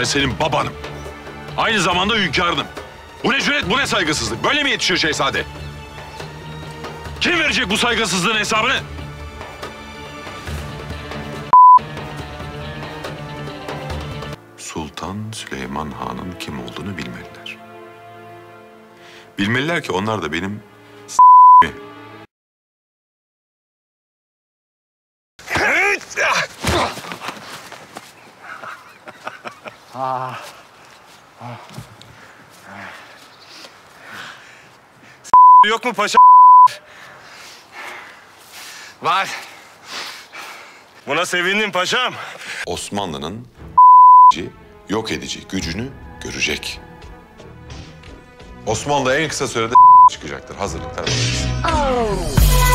Ben senin babanım. Aynı zamanda hünkârınım. Bu ne cüret, bu ne saygısızlık? Böyle mi yetişiyor şehzade? Kim verecek bu saygısızlığın hesabını? Sultan Süleyman Han'ın kim olduğunu bilmeliler. Bilmeliler ki onlar da benim Yok mu paşa? Var. Buna sevindim paşam. Osmanlı'nın yok edici gücünü görecek. Osmanlı en kısa sürede çıkacaktır. Hazırlıklar.